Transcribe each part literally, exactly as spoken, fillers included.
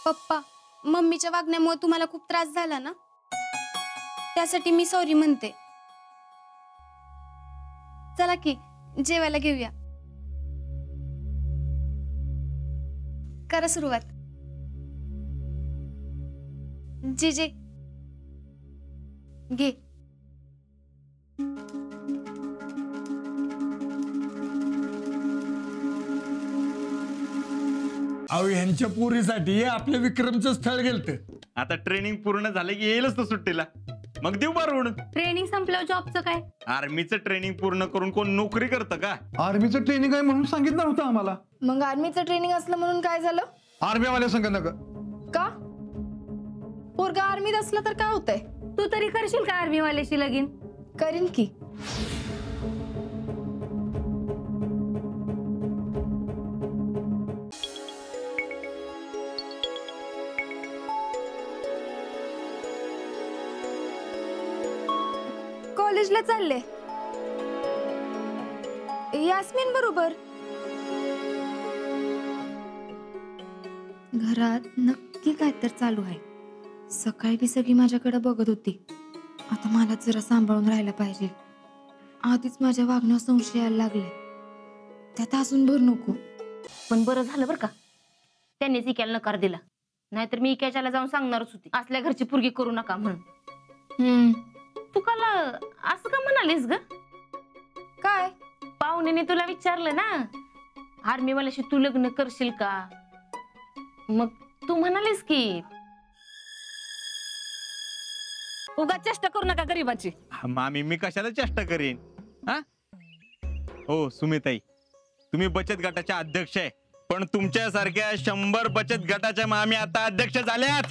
पप्पा, मम्मीच्या वागण्यामुळे तुम्हाला खूप त्रास झाला ना, त्यासाठी मी सॉरी म्हणते. चला की जेवायला घेऊया. करा सुरुवात. जे जे घे. अहो ह्यांच्या पोरीसाठी आपल्या विक्रमचं स्थळ गेलत. आता ट्रेनिंग पूर्ण झालं की येईलच तो सुट्टीला, मग देऊ बारून. ट्रेनिंग संपल्यावर जॉबचं काय? आर्मीचं ट्रेनिंग पूर्ण करून कोण नोकरी करतं का? आर्मीचं ट्रेनिंग आहे म्हणून सांगितलं होतं आम्हाला. मग आर्मीचं ट्रेनिंग असलं म्हणून काय झालं? आर्मीवाल्या संग नका का? पोरगा आर्मीत असलं तर काय होतंय? तू तरी करशील का आर्मीवाल्याशी लगीन? करीन की. कॉलेजला चालले यास्मिन बरोबर. घरात नक्की काय तर चालू आहे. सकाळी बी सगळी माझ्याकडे बघत होती. आता मला जरा सांभाळून राहायला पाहिजे. आधीच माझ्या वागण्यावर संशय यायला लागले, त्यात अजून भर नको. पण बरं झालं बरं का त्यांनीच इक्याला नकार दिला, नाहीतर मी इक्याच्याला जाऊन सांगणारच होती असल्या घरची पुरगी करू नका म्हणून. हम्म तू काल असं का म्हणालीस ग? काय? पाहुण्याने तुला विचारलं ना आर्मीवाल्याशी तू लग्न करशील का, मग तू म्हणालीस की उगाच चेष्टा करू नका गरीबाची. मामी मी कशाला चेष्टा करीन? हा हो सुमिताई, तुम्ही बचत गटाच्या अध्यक्ष आहे, पण तुमच्यासारख्या शंभर बचत गटाच्या मामी आता अध्यक्ष झाल्यात.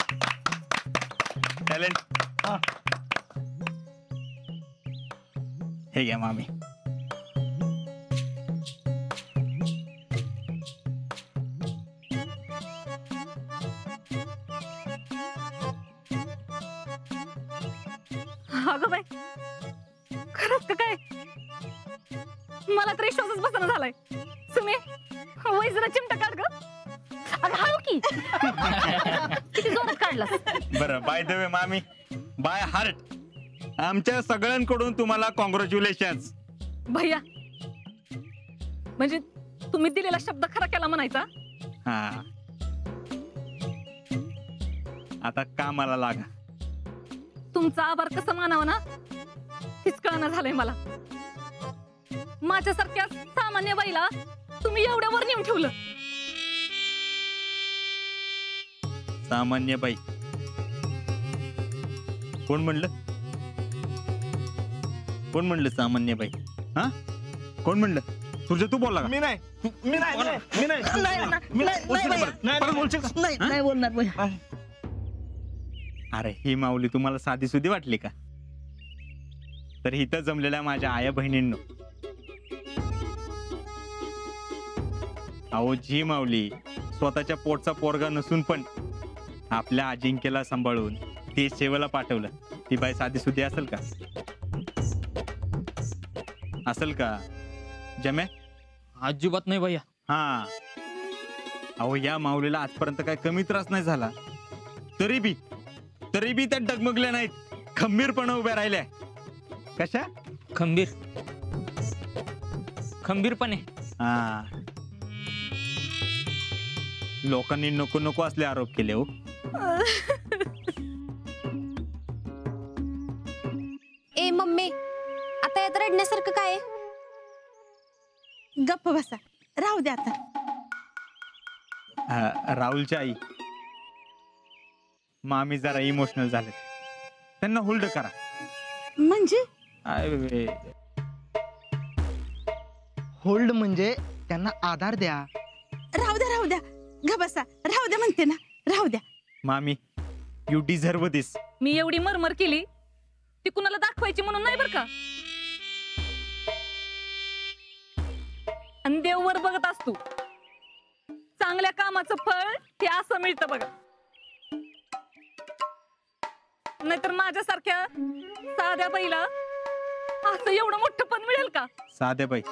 टॅलेंट. हे घ्या मामी. अगं बाई, खरंच का काय? मला तर विश्वासच बसना झालाय. सुमे, वय जरा चिमटा काढ ग. अगं हळू की. किती जोरात काढला. बरं, बाय द वे मामी, बाय हार्ट आमच्या सगळ्यांकडून तुम्हाला कॉंग्रॅच्युलेशन्स. भैया, म्हणजे तुम्ही दिलेला शब्द खरा केला म्हणायचा. हा, आता कामाला लागा. तुमचा आभार कसं मानावं ना हेच कळना झालंय मला. माझ्यासारख्या सामान्य बाईला तुम्ही एवढ्या वर नेऊन ठेवलं. सामान्य बाई कोण म्हणलं? कोण म्हणलं सामान्य बाई? हा, कोण म्हणलं? तुझं तू बोलला का? मी नाही मी नाही मी नाही बोलणार. अरे ही माऊली तुम्हाला साधी सुधी वाटली का? तर इथं जमलेल्या माझ्या आया बहिणींनो, अहो जी माऊली स्वतःच्या पोटचा पोरगा नसून पण आपल्या अजिंक्यला सांभाळून ते सेवेला पाठवलं, ती बाई साधी सुधी असेल का? असेल का जमे? अजिबात नाही भैया. हा, अहो या माऊलीला आजपर्यंत काय कमी त्रास नाही झाला, तरी बी तरी बी त्या डगमगल्या नाहीत, खंबीरपणे उभ्या राहिल्या. कशा? खंबीर खंबीरपणे. हा, लोकांनी नको नको असले आरोप केले हो. ए मम्मी, आता यात रडण्यासारखं काय? गप्प बसा, राहू दे आता. राहुलच्या आई मामी जरा इमोशनल झाले, त्यांना होल्ड करा. म्हणजे होल्ड म्हणजे त्यांना आधार द्या. राहू द्या राहू द्या, ग बसा, राहू द्या म्हणते ना, राहू द्या. मामी, यू डिझर्व दिस. मी एवढी मरमर केली ती कुणाला दाखवायची म्हणून नाही बर का. आणि देववर बघत असतो, चांगल्या कामाचं फळ हे असं मिळतं बघा. नाहीतर माझ्यासारख्या साध्या बाईला असं एवढं मोठं पण मिळेल का? साध्या बाई.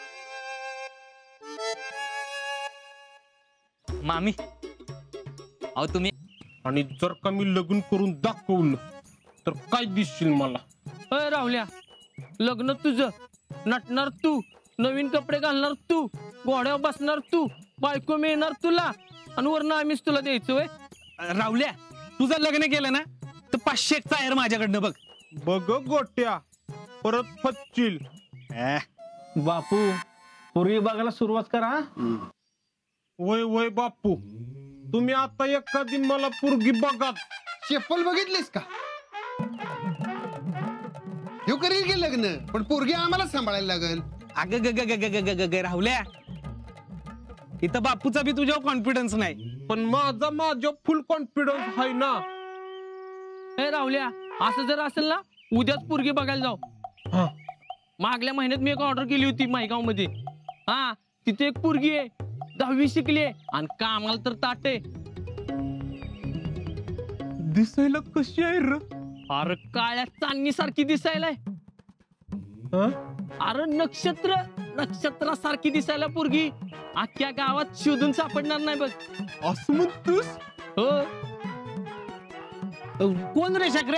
मामी, अहो तुम्ही आणि जर का मी लग्न करून दाखवलं तर काय दिसशील मला? अय राहुल्या, लग्न तुझं, नटणार तू, नवीन कपडे घालणार तू, घोड्यावर बसणार तू, बायको मिळणार तुला, आणि वरनं आम्हीच तुला द्यायचोय. राहुल्या, तुझं लग्न केलं ना तर पाचशे एक चायर माझ्याकडनं बघ. बघ गोट्या, परत फच्चिल. बापू पूर्वी बघायला सुरुवात करा. वय वय बापू, तुम्ही आता एखादी मला पोरगी बघा. चप्पल बघितलीस का? ह्यो करील की लग्न, पण पोरगी आम्हाला सांभाळायला लागल. अग ग ग ग ग ग ग ग राहुल्या, इथं बापूचा बी तुझ्यावर कॉन्फिडन्स नाही, पण माझा माझ्या फुल कॉन्फिडन्स आहे ना. ए राहुल्या, असं जर असेल ना उद्याच पोरगी बघायला जाऊ. मागल्या महिन्यात मी एक ऑर्डर केली होती मायगाव मध्ये. हा, तिथे एक पोरगी आहे, दहावी शिकली आणि कामाला तर ताटे. दिसायला कशी आहे र? अरे काळ्या चांदणी सारखी दिसायला. अरे नक्षत्र नक्षत्रासारखी दिसायला पोरगी, अख्ख्या गावात शोधून सापडणार नाही बघ. असं म्हणतोस? हो. कोण रे शकरे?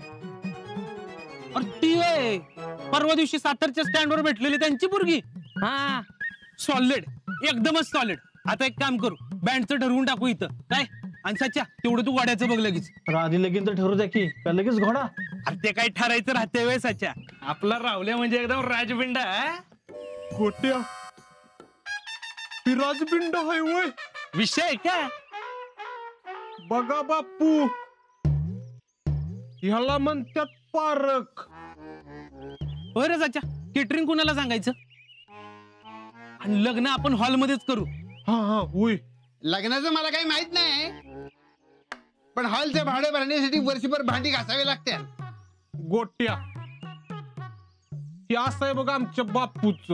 अरे ती आहे, परवा दिवशी सातारच्या स्टँडवर भेटलेली त्यांची पोरगी. हा, सॉलिड, एकदमच सॉलिड. आता एक काम करू, बँडचं ठरवून टाकू इथं काय. आणि सच्चा, तेवढं तू वाड्याचं बघ लगेच. आधी लगीन तर ठरू द्या की, का लगेच घोडा? अरे ते काय ठरायचं राहते वेळ सच्चा. आपला रावल्या म्हणजे एकदम राजबिंडा. गोट्या, ती राजबिंड आहे वय. विषय काय? बघा बापू, ह्याला म्हणतात पारख. होय रे सच्चा, केटरिंग कुणाला सांगायचं? आणि लग्न आपण हॉलमध्येच करू. हा हा होय. लग्नाचं मला काही माहित नाही, पण हॉलचे भाडे भरण्यासाठी वर्षभर भांडी घासावी लागते. गोट्या, हे असं आहे बघा आमच्या बापूच.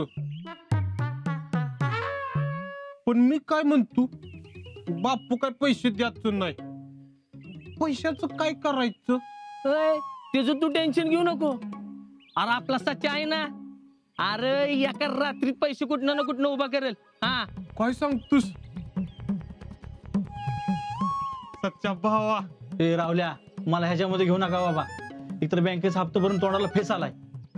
पण मी काय म्हणतो, बापू काय पैसे द्यायचं नाही. पैशाचं काय करायचं? त्याचं तू टेन्शन घेऊ नको. अरे आपला सच्चा आहे ना, अरे एका रात्रीत पैसे कुठनं ना कुठनं उभा करेल. हा, काय सांगतोस सच्चा भावा? ए रावल्या, मला ह्याच्यामध्ये घेऊ नका बाबा. एकतर बँकेचा हप्ता भरून तोंडाला फेस आलाय,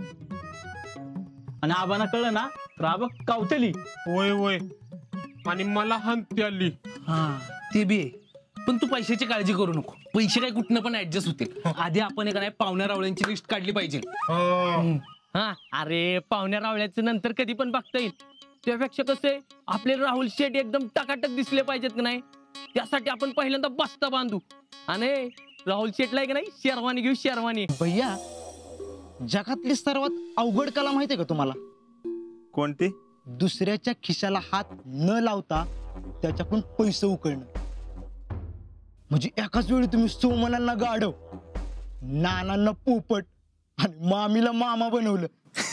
आणि आबांना कळलं ना तर आबा कावतेली. वय वय, आणि मला हंती आली. हा ते बी आहे, पण तू पैशाची काळजी करू नको. पैसे काय कुठनं पण ऍडजस्ट होतील. आधी आपण एक नाही पाहुण्या रावळ्यांची लिस्ट काढली पाहिजे. हा, अरे पाहुण्या रावळ्याचं नंतर कधी पण बघता येईल. त्यापेक्षा कसं आपले राहुल शेठ एकदम टकाटक दिसले पाहिजेत की नाही, त्यासाठी आपण पहिल्यांदा बस्ता बांधू आणि राहुल शेठला की नाही शेरवानी घेऊ, शेरवानी. भैया, जगातली सर्वात अवघड कला माहितीये का तुम्हाला? कोणती? दुसऱ्याच्या खिशाला हात न लावता त्याच्याकडून पैसे उकळणं. म्हणजे एकाच वेळी तुम्ही सोमनांना गाढव, नानांना पोपट आणि मामीला मामा बनवलं.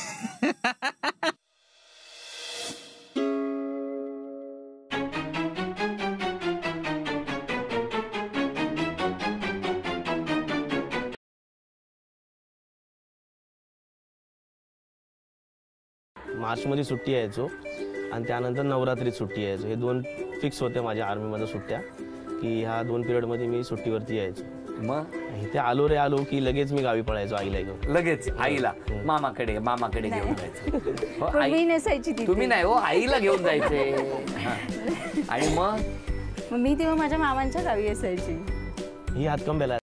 मार्चमध्ये सुट्टी यायचो आणि त्यानंतर नवरात्रीत सुट्टी यायचो. हे दोन फिक्स होत्या माझ्या आर्मीमध्ये सुट्ट्या, की ह्या दोन पिरियडमध्ये मी सुट्टीवरती यायचो. मग इथे आलो रे आलो की लगेच मी गावी पळायचो आईला घेऊन. लगेच आईला मामाकडे मामाकडे घेऊन जायचं. हो, आई- मी नसायची तिथे. तुम्ही नाही हो, आईला घेऊन जायचे. हा. आणि मग मग मी तेव्हा माझ्या मामांच्या गावी असायची. ही हातकंब्याला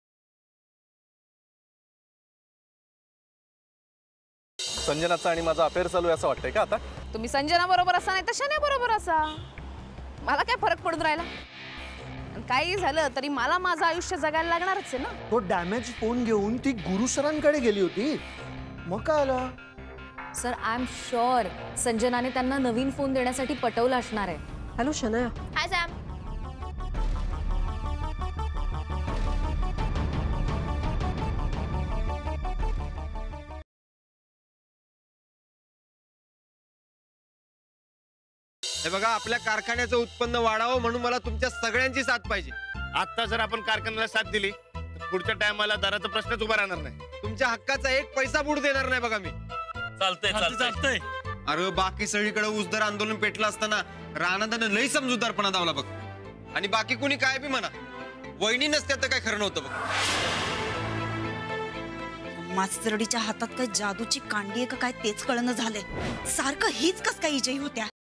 संजनाचा आणि माझा अफेअर चालू आहे असं वाटतंय का आता? तुम्ही संजना बरोबर असा नाही तर शन्या बरोबर असा, मला काय फरक पडून राहिला? काही झालं तरी मला माझं आयुष्य जगायला लागणारच आहे ना. तो डॅमेज फोन घेऊन ती गुरु सरांकडे गेली होती, मग काय आला? सर, आय एम शुअर संजनाने त्यांना नवीन फोन देण्यासाठी पटवलं असणार आहे. हॅलो शनाया. Hi Sam. हे बघा, आपल्या कारखान्याचं उत्पन्न वाढावं म्हणून मला तुमच्या सगळ्यांची साथ पाहिजे. आता जर आपण कारखान्याला साथ दिली तर पुढच्या टायमाला दराचा प्रश्नच उभा राहणार नाही. तुमच्या हक्काचा एक पैसा बुड देणार नाही बघा मी. चालतंय चालतंय. अरे बाकी सगळीकडे ऊस दर आंदोलन पेटलं असताना राणादानं लई समजूतदारपणा दावला बघ. आणि बाकी कुणी काय बी म्हणा, वहिनी नसत्या तर काय खरं नव्हतं बघ. मास्तरडीच्या हातात काय जादूची कांडी आहे का काय तेच कळणं झालंय. सारखं हीच कस काय इजय होत्या.